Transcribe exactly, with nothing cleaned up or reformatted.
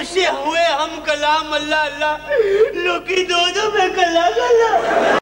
मुझसे हुए हम कलाम अल्लाह अल्लाह लोकी दो दो में कला कला